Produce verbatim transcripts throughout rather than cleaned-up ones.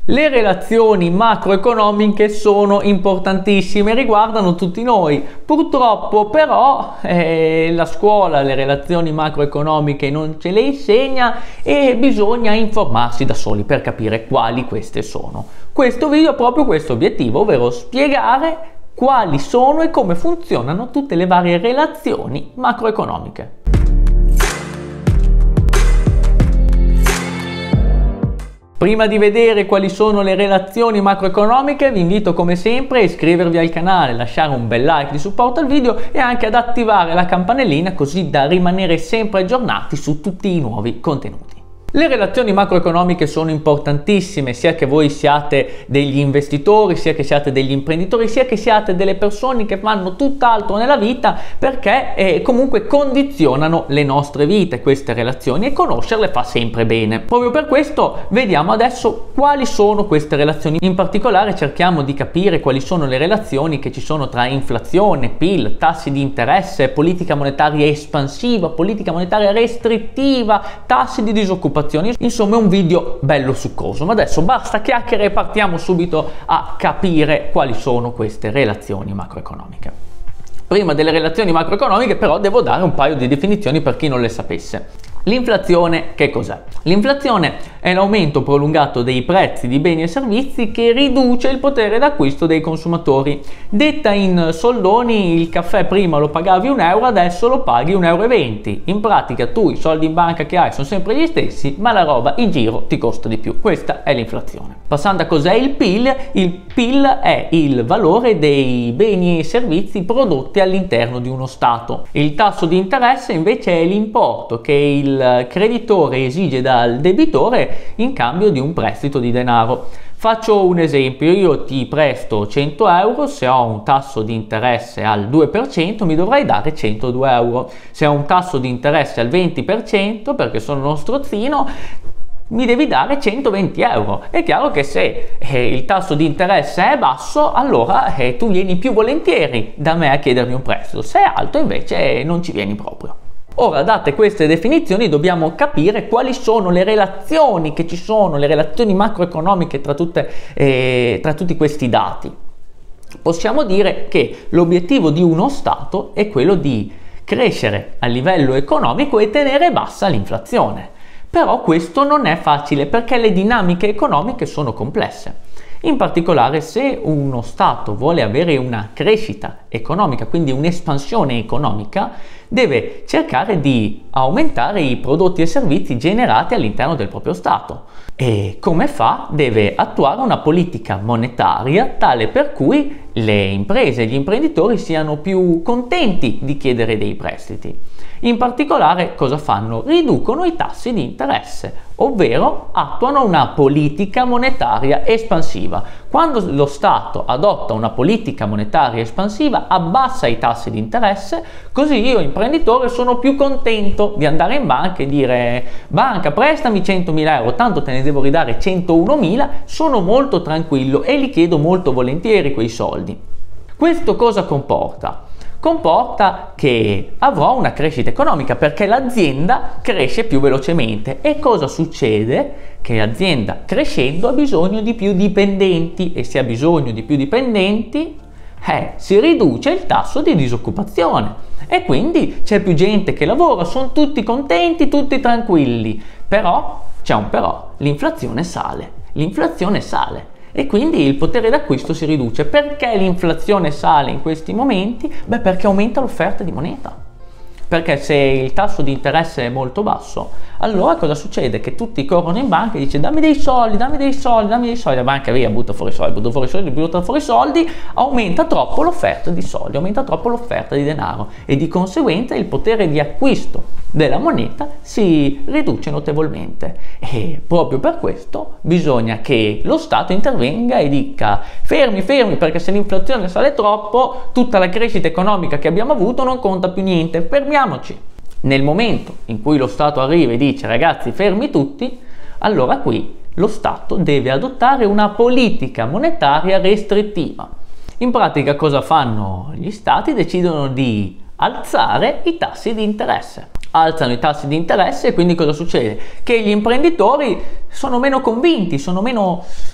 Le relazioni macroeconomiche sono importantissime, riguardano tutti noi. Purtroppo però eh, la scuola le relazioni macroeconomiche non ce le insegna e bisogna informarsi da soli per capire quali queste sono. Questo video ha proprio questo obiettivo, ovvero spiegare quali sono e come funzionano tutte le varie relazioni macroeconomiche. Prima di vedere quali sono le relazioni macroeconomiche vi invito come sempre a iscrivervi al canale, lasciare un bel like di supporto al video e anche ad attivare la campanellina così da rimanere sempre aggiornati su tutti i nuovi contenuti. Le relazioni macroeconomiche sono importantissime sia che voi siate degli investitori, sia che siate degli imprenditori, sia che siate delle persone che fanno tutt'altro nella vita, perché eh, comunque condizionano le nostre vite queste relazioni e conoscerle fa sempre bene. Proprio per questo vediamo adesso quali sono queste relazioni. In particolare cerchiamo di capire quali sono le relazioni che ci sono tra inflazione, P I L, tassi di interesse, politica monetaria espansiva, politica monetaria restrittiva, tassi di disoccupazione. Insomma è un video bello succoso, ma adesso basta chiacchiere e partiamo subito a capire quali sono queste relazioni macroeconomiche. Prima delle relazioni macroeconomiche però devo dare un paio di definizioni per chi non le sapesse. L'inflazione che cos'è? L'inflazione è l'aumento prolungato dei prezzi di beni e servizi che riduce il potere d'acquisto dei consumatori. Detta in soldoni, il caffè prima lo pagavi un euro, adesso lo paghi un euro e venti. In pratica tu i soldi in banca che hai sono sempre gli stessi, ma la roba in giro ti costa di più. Questa è l'inflazione. Passando a cos'è il P I L, il P I L è il valore dei beni e servizi prodotti all'interno di uno Stato. Il tasso di interesse invece è l'importo che il il creditore esige dal debitore in cambio di un prestito di denaro. Faccio un esempio, io ti presto cento euro, se ho un tasso di interesse al due per cento mi dovrai dare centodue euro, se ho un tasso di interesse al venti per cento, perché sono uno strozzino, mi devi dare centoventi euro. È chiaro che se eh, il tasso di interesse è basso, allora eh, tu vieni più volentieri da me a chiedermi un prestito, se è alto invece eh, non ci vieni proprio. Ora, date queste definizioni, dobbiamo capire quali sono le relazioni che ci sono, le relazioni macroeconomiche tra, tutte, eh, tra tutti questi dati. Possiamo dire che l'obiettivo di uno Stato è quello di crescere a livello economico e tenere bassa l'inflazione. Però questo non è facile perché le dinamiche economiche sono complesse. In particolare, se uno Stato vuole avere una crescita economica, quindi un'espansione economica, deve cercare di aumentare i prodotti e servizi generati all'interno del proprio Stato. E come fa? Deve attuare una politica monetaria tale per cui le imprese e gli imprenditori siano più contenti di chiedere dei prestiti. In particolare cosa fanno? Riducono i tassi di interesse, ovvero attuano una politica monetaria espansiva. Quando lo Stato adotta una politica monetaria espansiva, abbassa i tassi di interesse, così io imprenditore sono più contento di andare in banca e dire: banca, prestami centomila euro, tanto te ne devo ridare centounomila, sono molto tranquillo e li chiedo molto volentieri quei soldi. Questo cosa comporta? Comporta che avrò una crescita economica perché l'azienda cresce più velocemente. E cosa succede? Che l'azienda crescendo ha bisogno di più dipendenti e se ha bisogno di più dipendenti eh, si riduce il tasso di disoccupazione e quindi c'è più gente che lavora, sono tutti contenti, tutti tranquilli. Però c'è un però, l'inflazione sale, l'inflazione sale. E quindi il potere d'acquisto si riduce. Perché l'inflazione sale in questi momenti? Beh, perché aumenta l'offerta di moneta. Perché se il tasso di interesse è molto basso, allora cosa succede? Che tutti corrono in banca e dice: dammi dei soldi, dammi dei soldi, dammi dei soldi. La banca via, butta fuori soldi, butta fuori soldi, butta fuori soldi, aumenta troppo l'offerta di soldi, aumenta troppo l'offerta di denaro e di conseguenza il potere di acquisto della moneta si riduce notevolmente. E proprio per questo bisogna che lo Stato intervenga e dica: fermi, fermi, perché se l'inflazione sale troppo, tutta la crescita economica che abbiamo avuto non conta più niente, fermiamoci. Nel momento in cui lo Stato arriva e dice: ragazzi, fermi tutti, allora qui lo Stato deve adottare una politica monetaria restrittiva. In pratica cosa fanno gli Stati? Decidono di alzare i tassi di interesse. Alzano i tassi di interesse e quindi cosa succede? Che gli imprenditori sono meno convinti, sono meno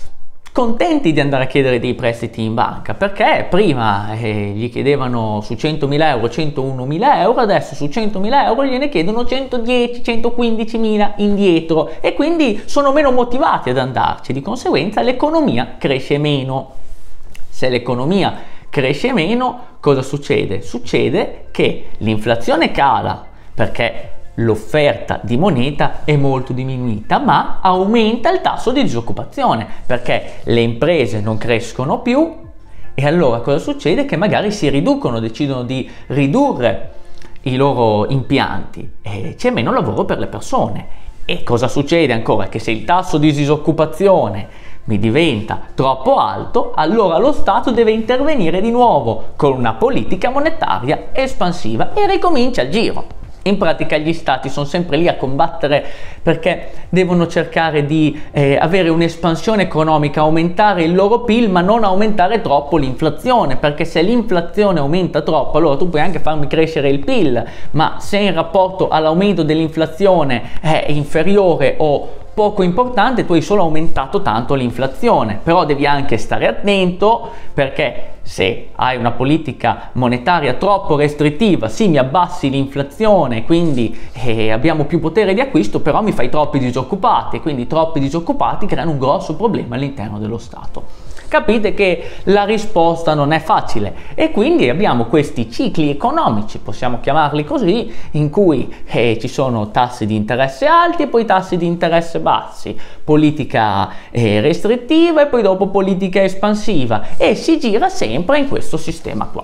contenti di andare a chiedere dei prestiti in banca, perché prima eh, gli chiedevano su centomila euro centounomila euro, adesso su centomila euro gliene chiedono centodieci centoquindicimila indietro, e quindi sono meno motivati ad andarci, di conseguenza l'economia cresce meno. Se l'economia cresce meno, cosa succede? Succede che l'inflazione cala perché l'offerta di moneta è molto diminuita, ma aumenta il tasso di disoccupazione perché le imprese non crescono più, e allora cosa succede? Che magari si riducono, decidono di ridurre i loro impianti e c'è meno lavoro per le persone. E cosa succede ancora? Che se il tasso di disoccupazione mi diventa troppo alto, allora lo Stato deve intervenire di nuovo con una politica monetaria espansiva e ricomincia il giro. In pratica gli stati sono sempre lì a combattere perché devono cercare di eh, avere un'espansione economica, aumentare il loro P I L, ma non aumentare troppo l'inflazione, perché se l'inflazione aumenta troppo, allora tu puoi anche farmi crescere il P I L, ma se in rapporto all'aumento dell'inflazione è inferiore o poco importante, tu hai solo aumentato tanto l'inflazione. Però devi anche stare attento, perché se hai una politica monetaria troppo restrittiva, sì, mi abbassi l'inflazione, quindi eh, abbiamo più potere di acquisto, però mi fai troppi disoccupati, e quindi troppi disoccupati creano un grosso problema all'interno dello Stato. Capite che la risposta non è facile, e quindi abbiamo questi cicli economici, possiamo chiamarli così, in cui eh, ci sono tassi di interesse alti e poi tassi di interesse bassi, politica eh, restrittiva e poi dopo politica espansiva, e si gira sempre in questo sistema qua.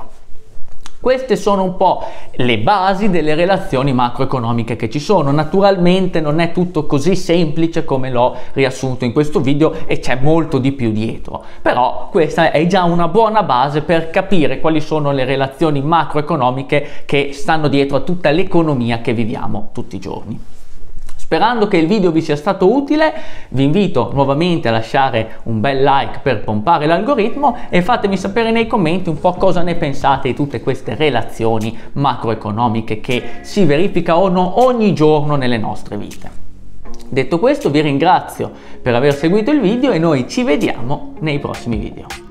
Queste sono un po' le basi delle relazioni macroeconomiche che ci sono. Naturalmente non è tutto così semplice come l'ho riassunto in questo video, e c'è molto di più dietro, però questa è già una buona base per capire quali sono le relazioni macroeconomiche che stanno dietro a tutta l'economia che viviamo tutti i giorni. Sperando che il video vi sia stato utile, vi invito nuovamente a lasciare un bel like per pompare l'algoritmo, e fatemi sapere nei commenti un po' cosa ne pensate di tutte queste relazioni macroeconomiche che si verificano ogni giorno nelle nostre vite. Detto questo, vi ringrazio per aver seguito il video e noi ci vediamo nei prossimi video.